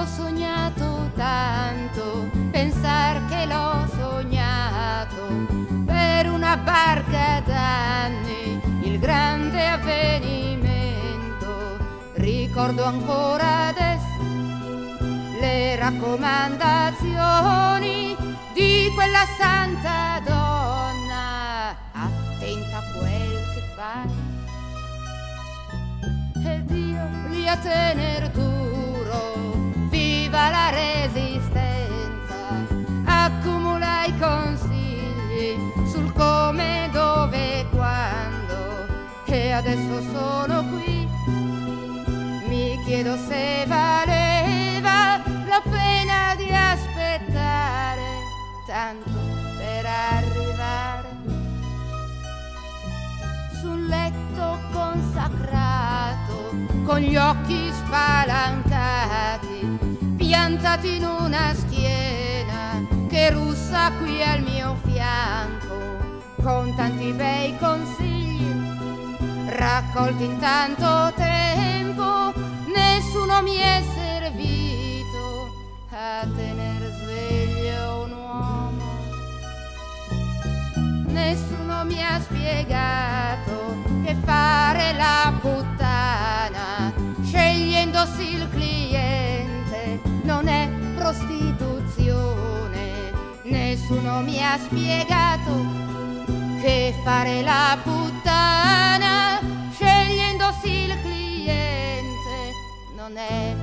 l'ho sognato tanto, pensar che l'ho sognato per una barca d'anni, il grande avvenimento. Ricordo ancora adesso le raccomandazioni di quella santa donna: attenta a quel che fai ed io lì a tener duro. Viva la resistenza, accumula i consigli sul come, dove e quando, e adesso sono qui. Mi chiedo se valeva la pena di aspettare tanto per arrivare sul letto consacrato, con gli occhi spalancati, piantati in una schiena che russa qui al mio fianco, con tanti bei consigli raccolti in tanto tempo. Nessuno mi è servito a tener sveglio un uomo, nessuno mi ha spiegato che fare la puttana scegliendosi il cliente non è prostituzione. Nessuno mi ha spiegato che fare la puttana scegliendosi il cliente non è